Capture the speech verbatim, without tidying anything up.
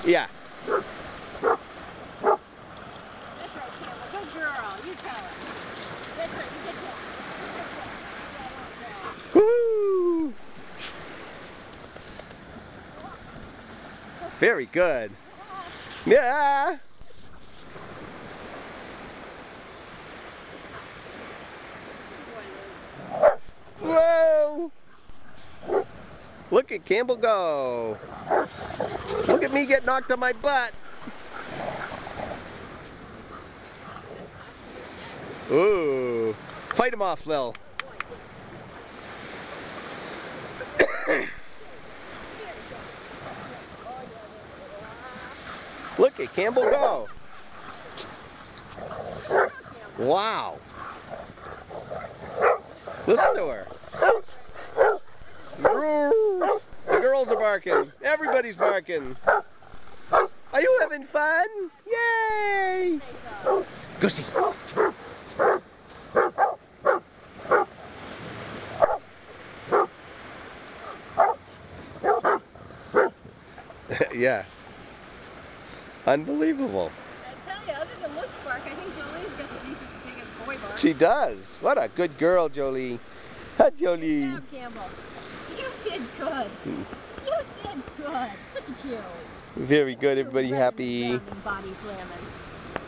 Yeah. That's right, Campbell. Good girl. You tell her. That's right. You get that. Woo! Very good. Yeah. Whoa! Look at Campbell go. Look at me get knocked on my butt. Ooh. Fight him off, Lil. Look at Campbell go. Wow. Listen to her. The girls are barking. Everybody's barking. Are you having fun? Yay! Go see. Yeah. Unbelievable. I tell you, other than looks bark, I think Jolie's got the deepest, biggest boy bark. She does. What a good girl, Jolie. Hi, Jolie. Good job, Campbell. You did good. You did good. Look at you. Very good. Everybody happy. Body slamming.